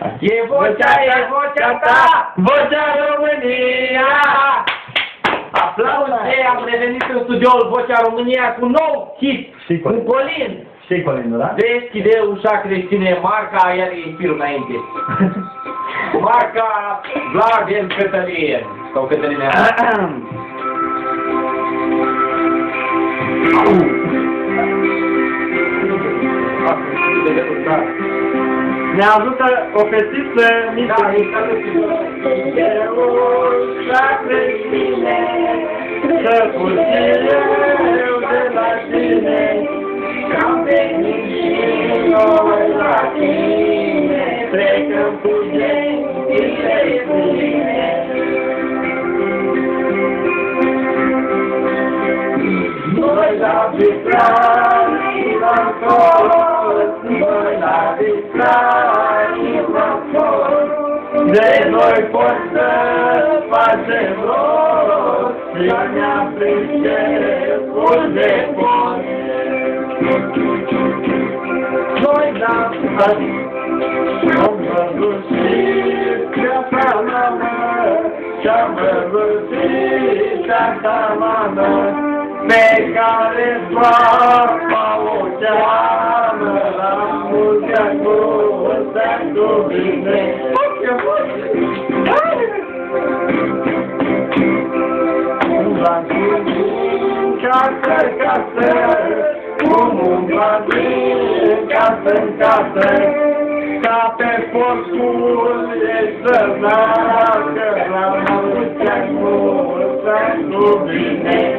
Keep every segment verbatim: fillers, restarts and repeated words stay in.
E vocea, e vocea ta, vocea România! Aplauze, am revenit în studioul Vocea România cu nou hit, cu Colin. Știi Colin, da? Deschide ușa creștine, marca, iar e firul înainte. Marca Vlad Cătălin. Sau Cătălinea. Ne ajută o fetiță mică. Da, e Deschide ușa creștine, să puțin eu de la tine, că-am venit și noi la tine, trecăm cu gentile pline. Noi la vitrani v-am fost, noi la vitrani v-am fost, de noi pot să facem rost, și ne-am priceput de pot. Noi la vitrani am văzut și viața mamă, și-am văzut și viața mamă, pe care soarta o cheamă, la mulți ani mulți ani cu bine. Umbla din casă în casă, cum umbla din casă în casă, ca pe portul ei să nască, la mulți ani mulți ani cu bine.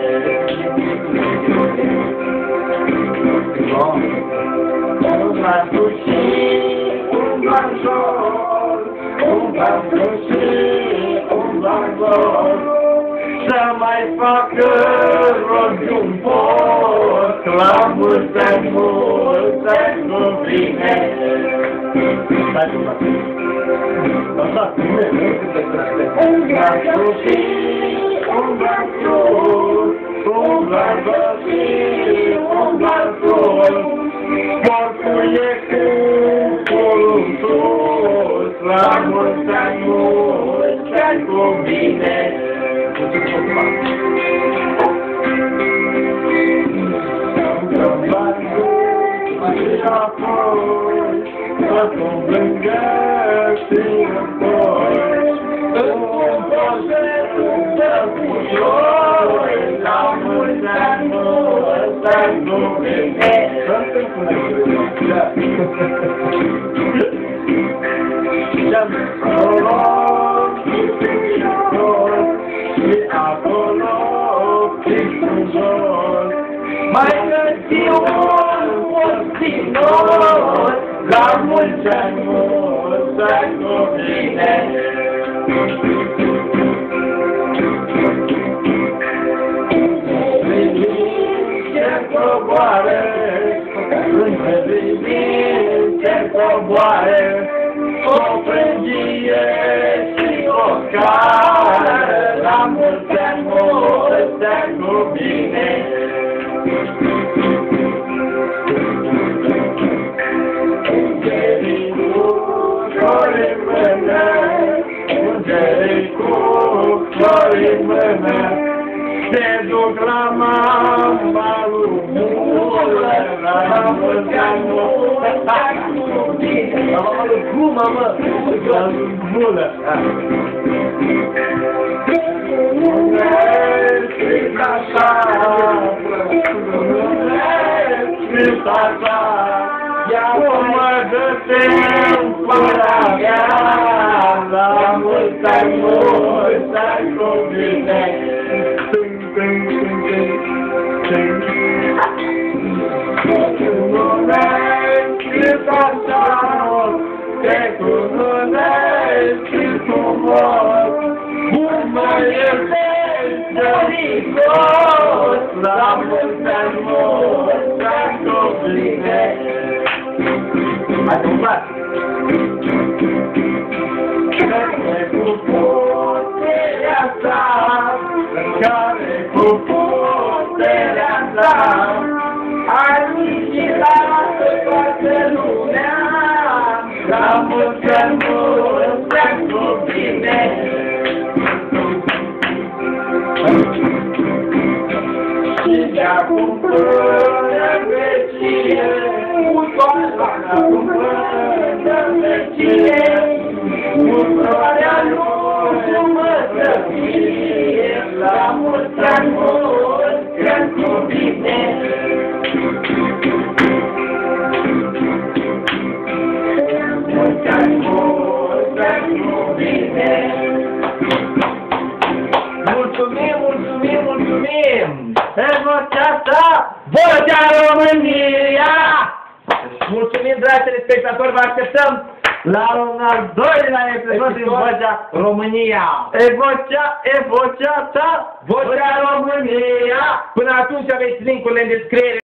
Umbla în și umbla în jos, umbla în și umbla în jos, să mai facă rost un post, la mulți ani, mulți ani cu bine. Stai tu, frate. Așa, bine, umbla în și umbla în jos, umbla în jos și umbla în jos, portul e cu polul sus, la mulți ani, mulți ani cu bine. Și apoi, să-mi lângă și înapoi, îmi poșetă cu joi, la mulți ani, mulți ani cu bine. Și-am acolo, și acolo, și acolo, și jos, mai găsi un postinos, la mulți ani, mulți ani cu bine. Ce coboare, între vivin ce coboare, o frângie și o scară, la mulți ani, mulți ani cu bine. Îngerii cu flori în mână, îngerii cu flori în mână, se duc la mama lui Mulă, la mulți ani, mulți ani cu bine. La mama lui Gluma, mă, la Mulă. Scris așa, scris așa, ia mă dă-te-n pula mea, la mulți ani, mulți ani cu bine. Scris așa, te cununesc și frumos, cum mă iertești, Doritos, la mulți ani, mulți ani cu bine. Hai, umblat! Care cu puterea ta, care cu puterea ta, ai vigilat toată lumea, la mulți ani, Ioana cumpără vecie, Următoarea lumă să fie, la mulți ani mulți ani cu bine. Mulți ani mulți ani cu bine. Mulțumim, mulțumim, mulțumim! E vocea ta, Vocea România! Mulțumim, dragi telespectatori, vă așteptăm la un al doilea episod din Vocea România! E vocea, e vocea ta, Vocea România! Până atunci aveți link-urile în descriere.